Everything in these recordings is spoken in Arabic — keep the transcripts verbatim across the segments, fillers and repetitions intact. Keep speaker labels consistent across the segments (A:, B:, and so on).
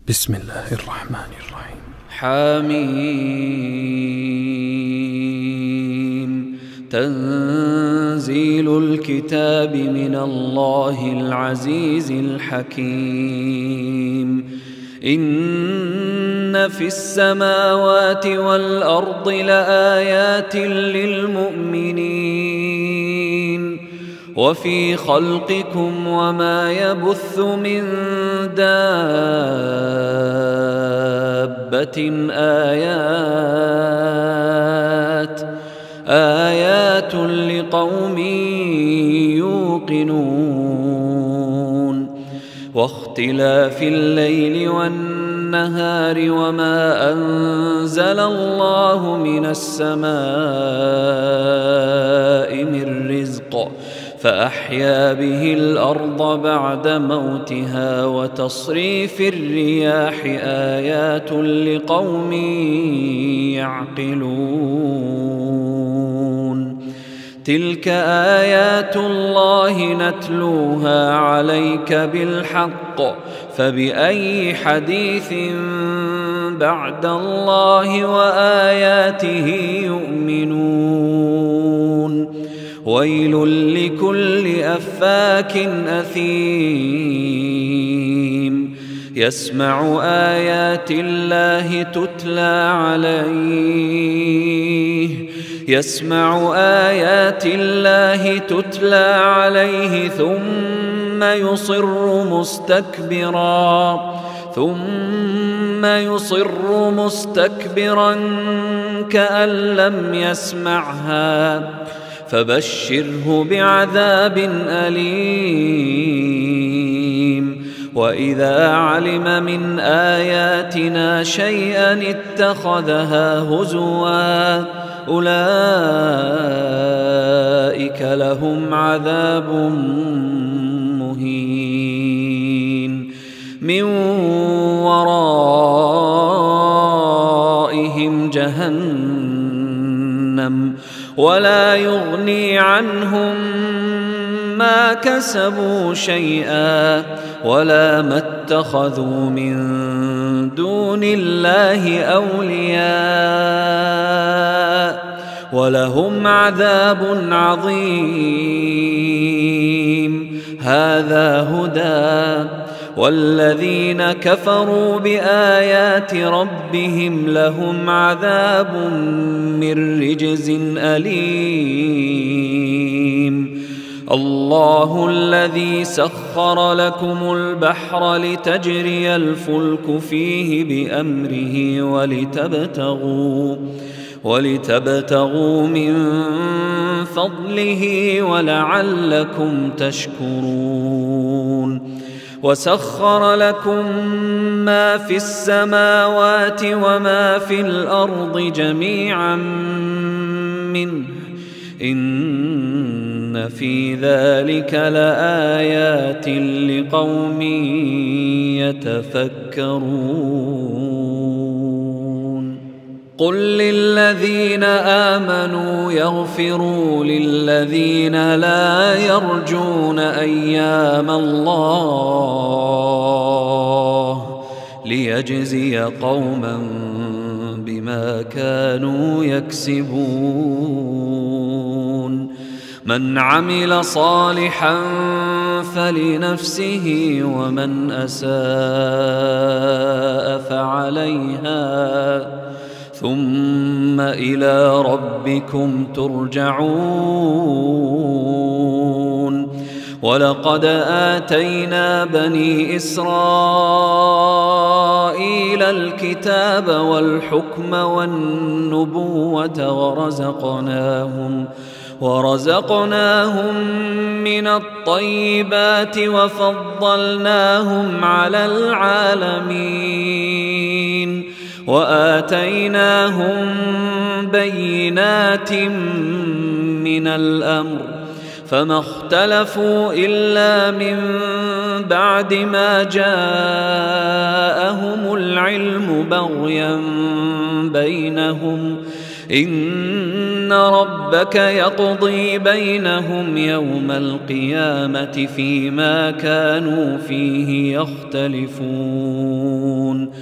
A: بسم الله الرحمن الرحيم.
B: حميم. تنزيل الكتاب من الله العزيز الحكيم. إن في السماوات والأرض لآيات للمؤمنين وفي خلقكم وما يبث من دابة آيات آيات لقوم يوقنون. واختلاف الليل والنهار وما أنزل الله من السماء من رزق فأحيا به الأرض بعد موتها وتصريف الرياح آيات لقوم يعقلون. تلك آيات الله نتلوها عليك بالحق فبأي حديث بعد الله وآياته يؤمنون. ويل لكل أفاك أثيم يسمع آيات الله تتلى عليه يسمع آيات الله تتلى عليه ثم يصر مستكبرا ثم يصر مستكبرا كأن لم يسمعها فبشره بعذاب أليم. وإذا علم من آياتنا شيئا اتخذها هزوا أولئك لهم عذاب مهين من ورائهم جهنم ولا يغني عنهم ما كسبوا شيئا ولا ما اتخذوا من دون الله أولياء ولهم عذاب عظيم. هذا هدى والذين كفروا بآيات ربهم لهم عذاب من رجز أليم. الله الذي سخر لكم البحر لتجري الفلك فيه بأمره ولتبتغوا ولتبتغوا من فضله ولعلكم تشكرون. وسخر لكم ما في السماوات وما في الأرض جميعا منه إن في ذلك لآيات لقوم يتفكرون. قل للذين آمنوا يغفروا للذين لا يرجون أيام الله ليجزي قوما بما كانوا يكسبون. من عمل صالحا فلنفسه ومن أساء فعليها ثم إلى ربكم ترجعون. ولقد آتينا بني إسرائيل الكتاب والحكم والنبوة ورزقناهم ورزقناهم من الطيبات وفضلناهم على العالمين وآتيناهم بينات من الأمر فما اختلفوا إلا من بعد ما جاءهم العلم بغيا بينهم إن إن ربك يقضي بينهم يوم القيامة فيما كانوا فيه يختلفون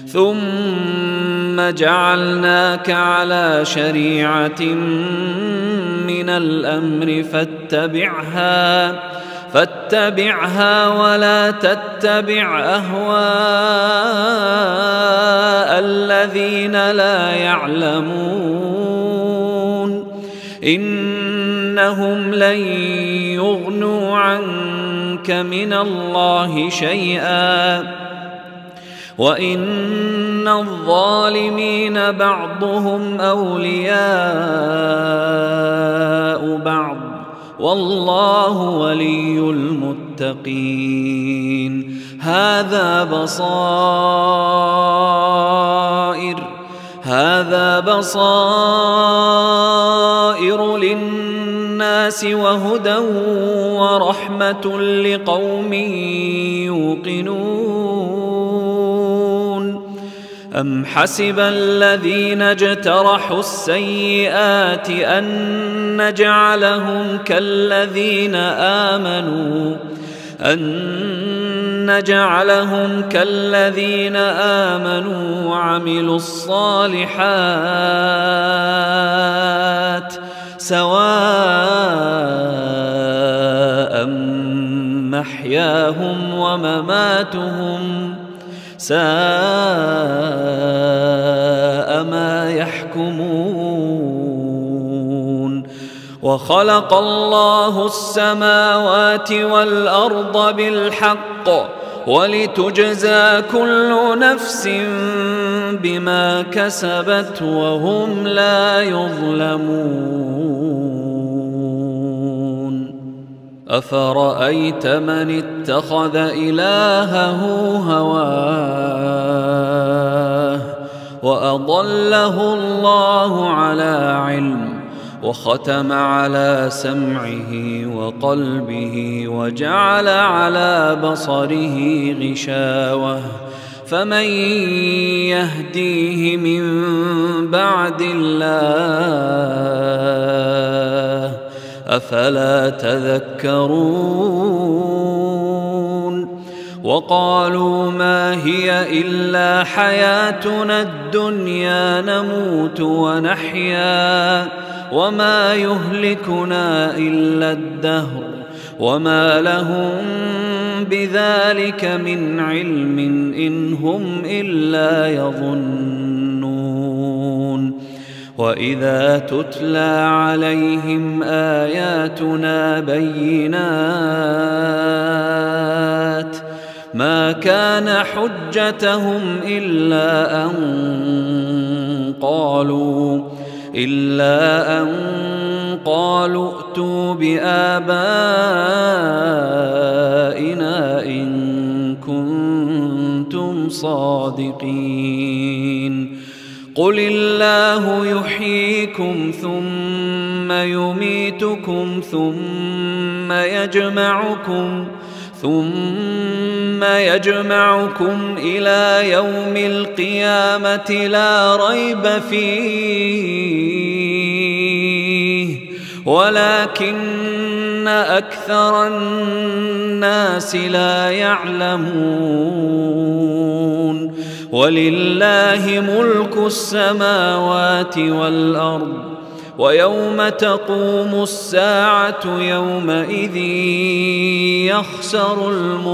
B: ثم جعلناك على شريعة من الأمر فاتبعها فاتبعها ولا تتبع أهواء الذين لا يعلمون إنهم لن يغنوا عنك من الله شيئا وإن الظالمين بعضهم أولياء بعض والله ولي المتقين هذا بصائر هذا بصائر للناس وهدى ورحمة لقوم يوقنون أم حسب الذين اجترحوا السيئات أن نجعلهم كالذين آمنوا أن نجعلهم كالذين آمنوا وعملوا الصالحات سواء محياهم ومماتهم ساء ما يحكمون وخلق الله السماوات والأرض بالحق ولتجزى كل نفس بما كسبت وهم لا يظلمون أفرأيت من اتخذ إلهه هواه وأضله الله على علم وختم على سمعه وقلبه وجعل على بصره غشاوة فمن يهديه من بعد الله أفلا تذكرون وقالوا ما هي إلا حياتنا الدنيا نموت ونحيا وما يهلكنا إلا الدهر وما لهم بذلك من علم إن هم إلا يظنون وإذا تتلى عليهم آياتنا بينات ما كان حجتهم إلا أن قالوا إلا أن قالوا ائتوا بآبائنا إن كنتم صادقين قل الله يحييكم ثم يميتكم ثم يجمعكم ثم يجمعكم إلى يوم القيامة لا ريب فيه ولكن أكثر الناس لا يعلمون ولله ملك السماوات والأرض ويوم تقوم الساعة يومئذ يخسر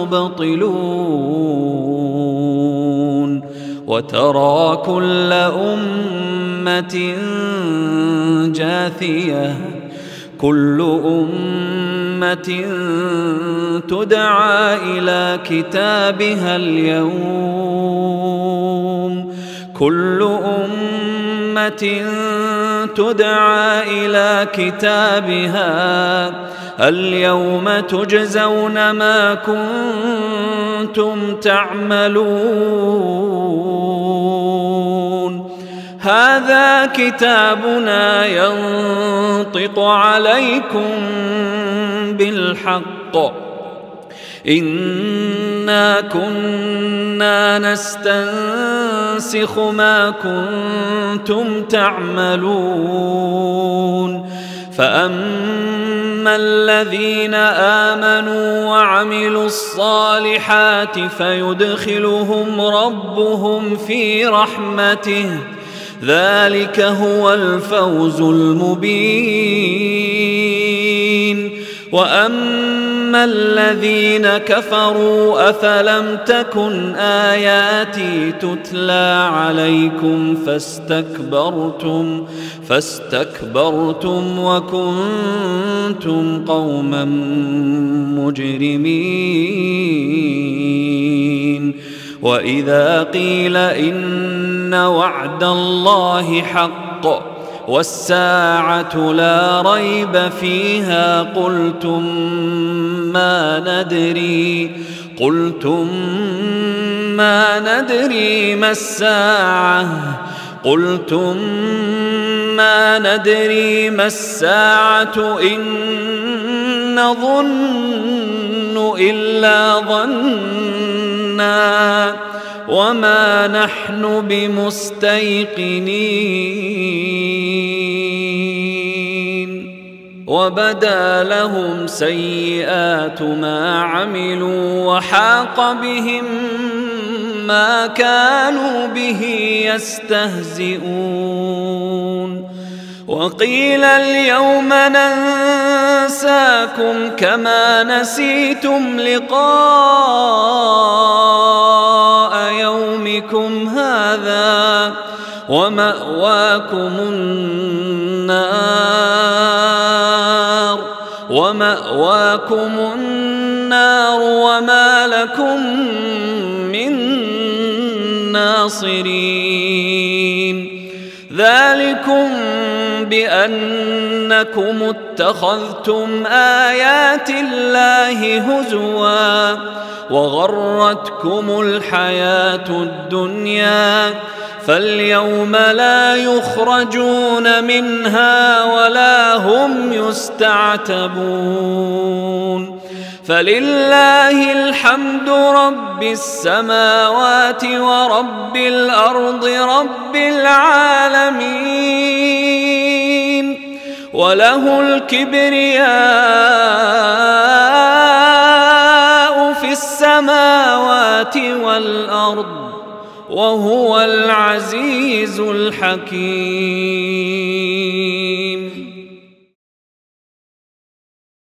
B: المبطلون وترى كل أمة جاثية كل أمة تدعى إلى كتابها اليوم كل أمة تدعى إلى كتابها اليوم تجزون ما كنتم تعملون هذا كتابنا ينطق عليكم بالحق إنا كنا نستنسخ ما كنتم تعملون فأما الذين آمنوا وعملوا الصالحات فيدخلهم ربهم في رحمته ذلك هو الفوز المبين وأما الذين كفروا أفلم تكن آياتي تتلى عليكم فاستكبرتم فاستكبرتم وكنتم قوما مجرمين وإذا قيل إن وعد الله حق والساعة لا ريب فيها قلتم ما ندري قلتم ما ندري ما الساعة قلتم ما ندري ما الساعة إن نظن إلا ظنا وما نحن بمستيقنين وبدا لهم سيئات ما عملوا وحاق بهم ما كانوا به يستهزئون وقيل اليوم ننساكم كما نسيتم لقاء يومكم هذا ومأواكم النار ومأواكم النار وما لكم من ناصرين ذلكم بأنكم اتخذتم آيات الله هزوا وغرتكم الحياة الدنيا فاليوم لا يخرجون منها ولا هم يستعتبون فلله الحمد رب السماوات ورب الأرض رب العالمين وله الكبرياء في السماوات والأرض وهو العزيز الحكيم.